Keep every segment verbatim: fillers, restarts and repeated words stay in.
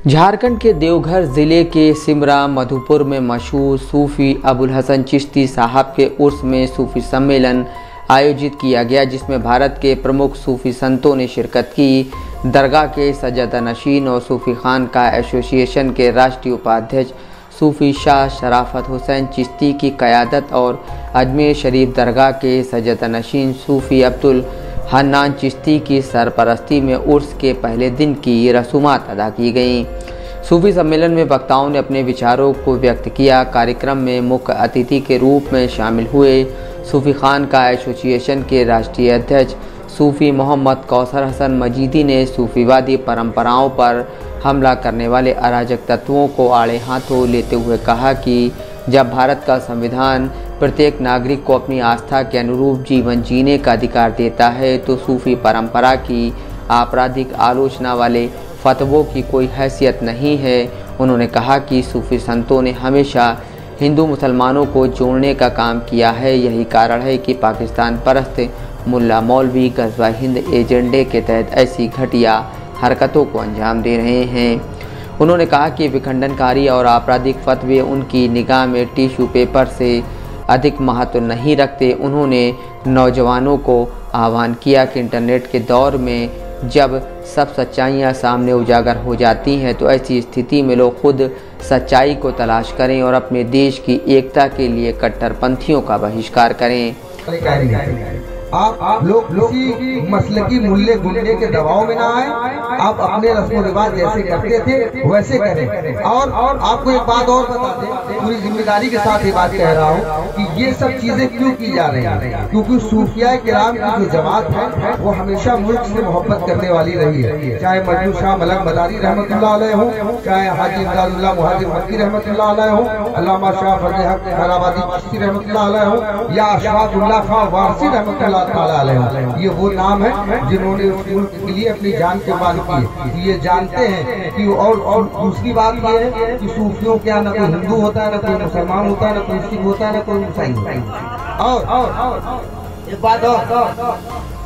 झारखंड के देवघर ज़िले के सिमरा मधुपुर में मशहूर सूफ़ी अबुल हसन चिश्ती साहब के उर्स में सूफ़ी सम्मेलन आयोजित किया गया, जिसमें भारत के प्रमुख सूफ़ी संतों ने शिरकत की। दरगाह के सज्जादनशीन और सूफ़ी खानका एसोसिएशन के राष्ट्रीय उपाध्यक्ष सूफ़ी शाह शराफत हुसैन चिश्ती की क़यादत और अजमेर शरीफ दरगाह के सज्जादनशीन सूफ़ी अब्दुल हन्नान चिश्ती की सरपरस्ती में उर्स के पहले दिन की रसूमात अदा की गईं। सूफ़ी सम्मेलन में वक्ताओं ने अपने विचारों को व्यक्त किया। कार्यक्रम में मुख्य अतिथि के रूप में शामिल हुए सूफ़ी खानका एसोसिएशन के राष्ट्रीय अध्यक्ष सूफ़ी मोहम्मद कौसर हसन मजीदी ने सूफ़ीवादी परंपराओं पर हमला करने वाले अराजक तत्वों को आड़े हाथों लेते हुए कहा कि जब भारत का संविधान प्रत्येक नागरिक को अपनी आस्था के अनुरूप जीवन जीने का अधिकार देता है, तो सूफ़ी परंपरा की आपराधिक आलोचना वाले फतवों की कोई हैसियत नहीं है। उन्होंने कहा कि सूफ़ी संतों ने हमेशा हिंदू मुसलमानों को जोड़ने का काम किया है। यही कारण है कि पाकिस्तान परस्त मुल्ला मौलवी गज़वा हिंद एजेंडे के तहत ऐसी घटिया हरकतों को अंजाम दे रहे हैं। उन्होंने कहा कि विखंडनकारी और आपराधिक फतवे उनकी निगाह में टिश्यू पेपर से अधिक महत्व नहीं रखते। उन्होंने नौजवानों को आह्वान किया कि इंटरनेट के दौर में जब सब सच्चाइयाँ सामने उजागर हो जाती हैं, तो ऐसी स्थिति में लोग खुद सच्चाई को तलाश करें और अपने देश की एकता के लिए कट्टरपंथियों का बहिष्कार करें। आप आप लोग किसी मसलकी मूल्य गुंडे के दबाव में ना आए। आप अपने रस्म रिवाज जैसे करते थे वैसे करें। और और आपको एक बात और बता दें, पूरी जिम्मेदारी के साथ ये बात कह रहा हूँ कि ये सब चीजें क्यों की जा रही हैं, क्योंकि सूफिया किराम की जो जमात है वो हमेशा मुल्क से मोहब्बत करने वाली रही है। चाहे मजनू शाह मलक मदारी रहमतुल्लाह अलैह हो, चाहे हाजी इमदादुल्लाह मुहाजिर मक्की रहमतुल्लाह अलैह हो, अल्लामा शाह फजल हक हैदराबादी चिश्ती रहमतुल्लाह अलैह हो, या अशफाकुल्लाह खां वारसी रहमतुल्लाह ताला अलैह। ये वो नाम है जिन्होंने उस मुल्क के लिए अपनी जान कुर्बान की। ये जानते हैं कि और और दूसरी बात ये है कि सूफियों क्या ना कोई हिंदू होता है, ना कोई मुसलमान होता है, ना कोई सिख होता है, ना कोई ईसाई होता है। और और एक बात और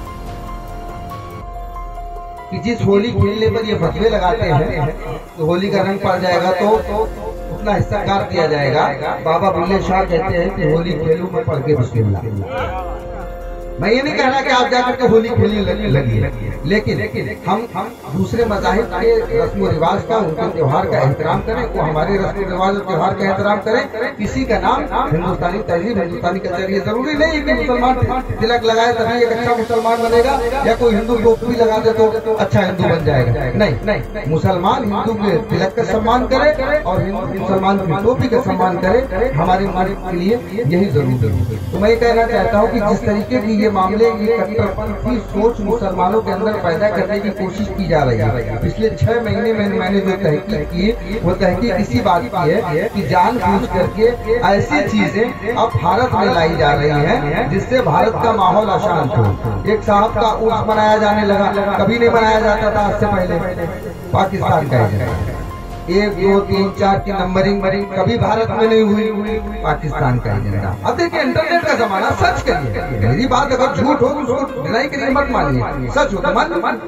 कि जिस होली खेलने पर ये फतवे लगाते हैं तो होली का रंग पड़ जाएगा तो उतना हिस्सा काट दिया जाएगा। बाबा बुल्ले शाह कहते हैं कि होली खेलूं में पढ़ के बिस्मिल्लाह। मैं ये नहीं कह रहा कि आप जाकर के होली खेलने लगी लगी लेकिन हम हम दूसरे मज़ाहिब के रस्म रिवाज का, उनके त्योहार का एहतराम करें, वो हमारे रस्म रिवाज और त्योहार का एहतराम करें। किसी का नाम हिंदुस्तानी तहजीब, हिंदुस्तानी कल्चर, ये जरूरी नहीं है कि मुसलमान तिलक लगाए तभी एक अच्छा मुसलमान बनेगा, या कोई हिंदू टोपी लगा दे तो अच्छा हिंदू बन जाएगा। नहीं नहीं, मुसलमान हिंदू के तिलक का सम्मान करे और हिंदू मुसलमान की टोपी का सम्मान करे। हमारे मुल्क के लिए यही जरूरी है। तो मैं ये कहना चाहता हूँ कि जिस तरीके की मामले ये कट्टरपंथी सोच मुसलमानों के अंदर पैदा करने की कोशिश की जा रही है। पिछले छह महीने में मैंने जो तहकीक की वो तहकीक इसी बात की है कि जानबूझ करके ऐसी चीजें अब भारत में लाई जा रही हैं जिससे भारत का माहौल अशांत हो। एक साहब का उर्स मनाया जाने लगा, कभी नहीं मनाया जाता था आज से पहले। पाकिस्तान का एक दो तीन चार की नंबरिंग कभी भारत में नहीं हुई, पाकिस्तान का एजेंडा। अब देखिए इंटरनेट का जमाना, सच करिए, मेरी बात अगर झूठ हो तो उसको डिनाई करिए, मत मानिए, सच हो तो मान।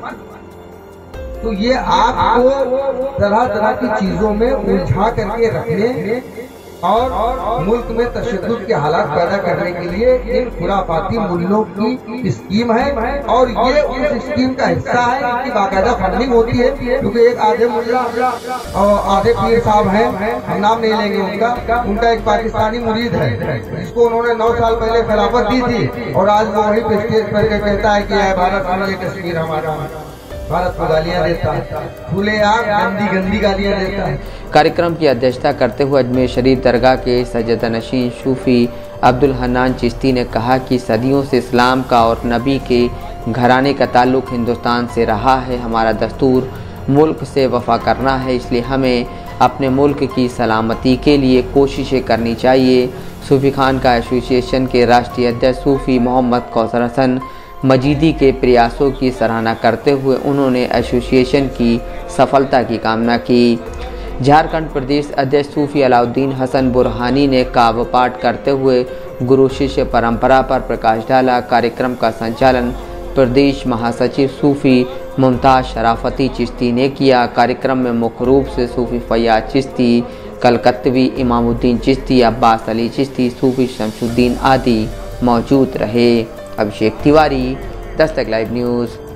तो ये आपको तरह तरह की चीजों में उलझा करके रखने और मुल्क में तशद्दुद के हालात पैदा करने के लिए एक खुराफाती मुल्लों की स्कीम है। और ये उस स्कीम का हिस्सा है, इनकी बाकायदा फंडिंग होती है। क्योंकि एक आधे मुल्ला और आधे पीर साहब हैं, हम नाम नहीं लेंगे उनका, उनका एक पाकिस्तानी मुरीद है जिसको उन्होंने नौ साल पहले खिलाफत दी थी, और आज वो वहीं पे स्टेज पर कहता है कि भारत में ये कश्मीर हमारा, भारत को गालियां देता है, खुले आम गंदी गंदी गालियां देता है। कार्यक्रम की अध्यक्षता करते हुए अजमेर शरीफ दरगाह के सज्जादनशीन सूफ़ी अब्दुल हन्नान चिश्ती ने कहा कि सदियों से इस्लाम का और नबी के घराने का ताल्लुक़ हिंदुस्तान से रहा है। हमारा दस्तूर मुल्क से वफा करना है, इसलिए हमें अपने मुल्क की सलामती के लिए कोशिशें करनी चाहिए। सूफ़ी खानका एसोसिएशन के राष्ट्रीय अध्यक्ष सूफ़ी मोहम्मद कौसर हसन मजीदी के प्रयासों की सराहना करते हुए उन्होंने एसोसिएशन की सफलता की कामना की। झारखंड प्रदेश अध्यक्ष सूफ़ी अलाउद्दीन हसन बुरहानी ने काव्य पाठ करते हुए गुरु शिष्य परंपरा पर प्रकाश डाला। कार्यक्रम का संचालन प्रदेश महासचिव सूफ़ी मुमताज़ शराफती चिश्ती ने किया। कार्यक्रम में मुख्य रूप से सूफी फैयाज चिश्ती, कलकत्तवी इमामुद्दीन चिश्ती, अब्बास अली चिश्ती, सूफी शमसुद्दीन आदि मौजूद रहे। Abhishek Tiwari, Dastak live news.